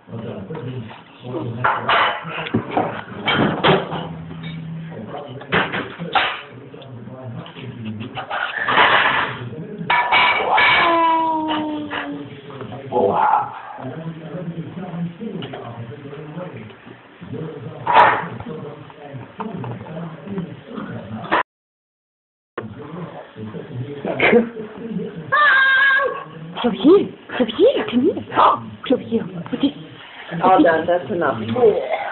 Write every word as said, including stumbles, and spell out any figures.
Clavier, clavier, la Camille. Oh, clavier, écoutez. Oh, done, that's enough.